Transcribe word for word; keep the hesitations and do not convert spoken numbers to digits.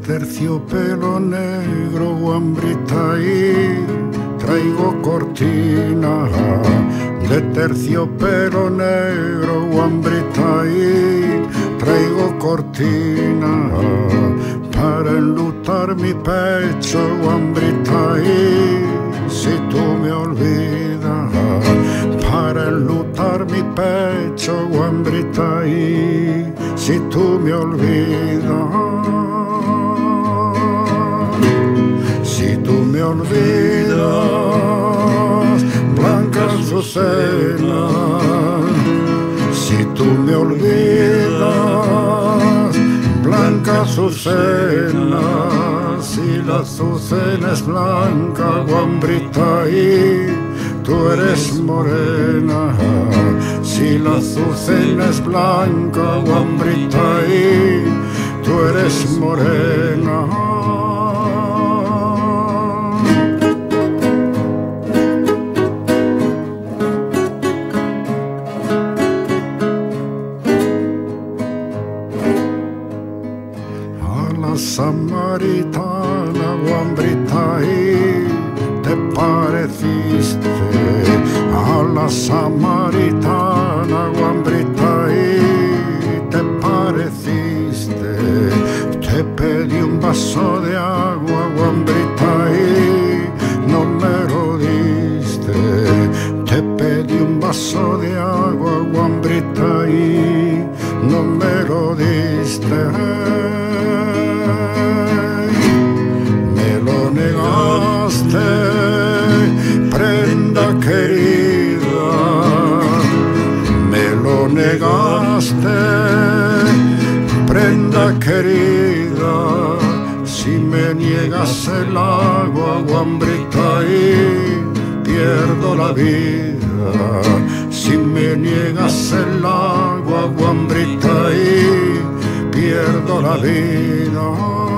terciopelo negro, guambrita, y traigo cortina de terciopelo negro, guambrita, y traigo cortina para enlutar mi pecho, guambrita, y si tú me olvidas, para enlutar mi pecho, guambrita, y si tú me olvidas, si tú me olvidas, blanca Azucena, si tú me olvidas, blanca Azucena, si la azucena es blanca, guambrita, y tú eres morena, si la azucena es blanca, guambrita, y tú eres morena. Samaritana, guambrita, y te pareciste a la samaritana, guambrita, y te pareciste. Te pedí un vaso de agua, guambrita, y no me lo diste. Te pedí un vaso de agua, guambrita, y no me lo diste. Prenda querida, me lo negaste, prenda querida, si me niegas el agua, guambrita, y pierdo la vida, si me niegas el agua, guambrita, y pierdo la vida.